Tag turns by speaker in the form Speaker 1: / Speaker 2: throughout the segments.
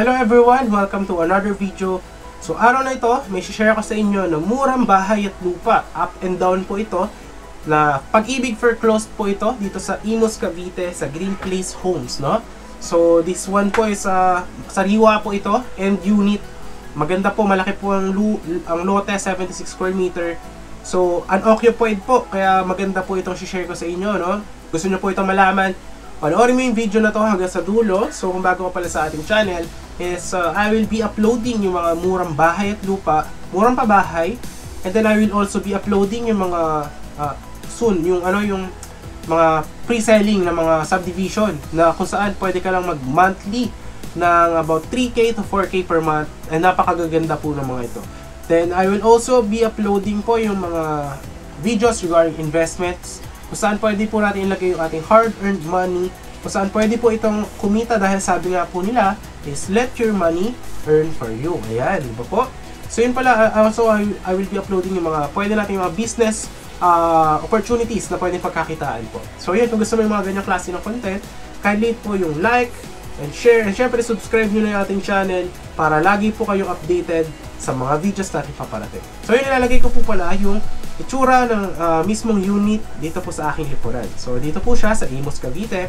Speaker 1: Hello everyone! Welcome to another video. So araw na ito, may share ko sa inyo na murang bahay at lupa. Up and down po ito. Na Pag-ibig for closed po ito dito sa Imus, Cavite sa Green Place Homes, no? So this one po is sariwa po ito and unit. Maganda po, malaki po ang lote, 76 square meter. So unoccupied po, kaya maganda po itong share ko sa inyo, no? Gusto niyo po itong malaman, panoorin mo yung video na to hanggang sa dulo. So kung bago ka pala sa ating channel, is I will be uploading yung mga murang bahay at lupa, murang pabahay, and then I will also be uploading yung mga soon, yung mga pre-selling na mga subdivision na kung saan pwede ka lang mag-monthly ng about 3K to 4K per month, and napakagaganda po ng mga ito. Then I will also be uploading po yung mga videos regarding investments, kung saan pwede po natin ilagay yung ating hard-earned money, kung saan pwede po itong kumita dahil sabi nga po nila is let your money earn for you. Ayan, diba po? So yun pala, also I will be uploading yung mga pwede natin yung mga business opportunities na pwede pagkakitaan po. So yun, kung gusto mo yung mga ganyang klase ng content, kindly po yung like and share, and syempre subscribe nyo na yung ating channel para lagi po kayong updated sa mga videos natin paparating. So yun, nilalagay ko po pala yung itsura ng mismong unit dito po sa aking lipunan. So dito po siya sa Imus, Cavite.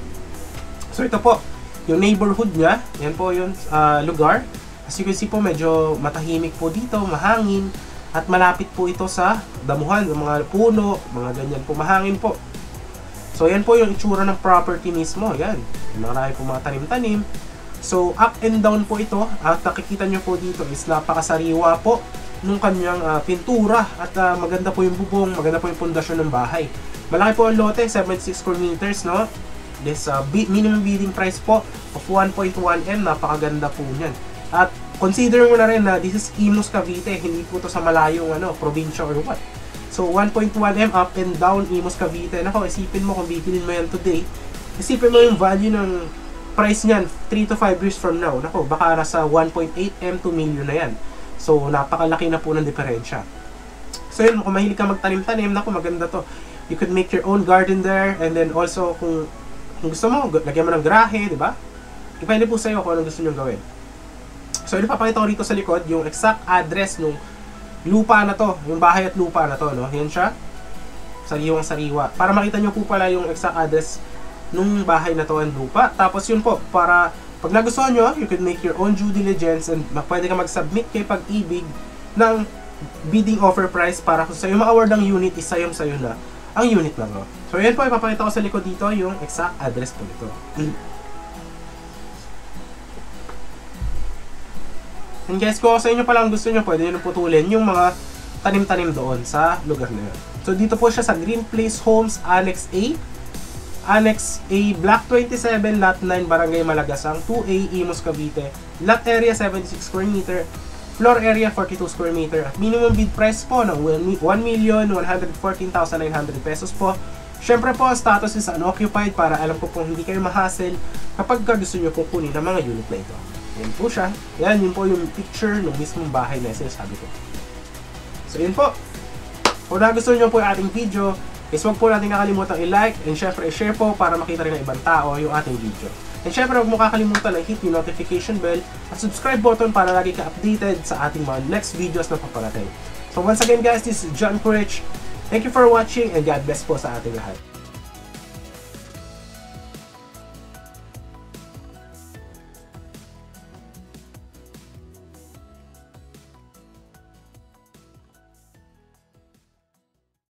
Speaker 1: So ito po yung neighborhood niya. Yan po yung lugar. As you can see po, medyo matahimik po dito, mahangin, at malapit po ito sa damuhan, ng mga puno, mga ganyan po, mahangin po. So yan po yung itsura ng property mismo. Yan, marami po mga tanim-tanim. So up and down po ito, at nakikita nyo po dito is napakasariwa po nung kanyang pintura, at maganda po yung bubong, maganda po yung pundasyon ng bahay. Malaki po ang lote, 76 square meters, no? This minimum bidding price po of 1.1M, napakaganda po niyan. At consider mo na rin na this is Imus, Cavite, hindi po to sa malayong probinsya or what. So 1.1M up and down Imus, Cavite. Nako, isipin mo kung bibilin mo yan today, isipin mo yung value ng price niyan 3 to 5 years from now. Nako, baka nasa 1.8M to million na yan. So napakalaki na po ng diferensya. So yun, kung mahilig ka magtanim-tanim, nako, maganda to. You could make your own garden there, and then also kung gusto mo, lagyan mo ng garahe, di ba? Depende po sa iyo kung anong gusto nyo gawin. So, ipapakita ko rito sa likod yung exact address ng lupa na to, yung bahay at lupa na to, no? Yan siya. Sariwang sariwa. Para makita nyo po pala yung exact address nung bahay na to and lupa. Tapos yun po, para pag nagustuhan nyo, you could make your own due diligence, and pwede ka mag-submit kay Pag-ibig ng bidding offer price para kung sa'yo ma-award ang unit, is sa'yo na ang unit na to. So yan po, ipapakita ko sa likod dito yung exact address po nito. And guys, kung sa inyo palang gusto nyo, pwede nyo putulin yung mga tanim-tanim doon sa lugar na yun. So dito po siya sa Green Place Homes, Annex A. Annex A, Block 27, Lot 9, Barangay Malagasang, 2A, Imus, Cavite. Lot area, 76 square meter. Floor area, 42 square meter. At minimum bid price po ng 1,114,900 pesos po. Syempre po, status is unoccupied para alam ko pong hindi kayo ma-hassle kapag gusto nyo po kunin ang mga unit na ito. Yan po siya. Yan, yun po yung picture ng mismong bahay na sinasabi ko. So yun po. Kung nagustuhan nyo po yung ating video, is huwag po natin nakalimutan i-like, and syempre i-share po para makita rin ng ibang tao yung ating video. And syempre huwag mo kakalimutan na hit yung notification bell at subscribe button para lagi ka updated sa ating mga next videos na paparating. So once again guys, this is John Kurich. Thank you for watching, and God bless po sa ating lahat.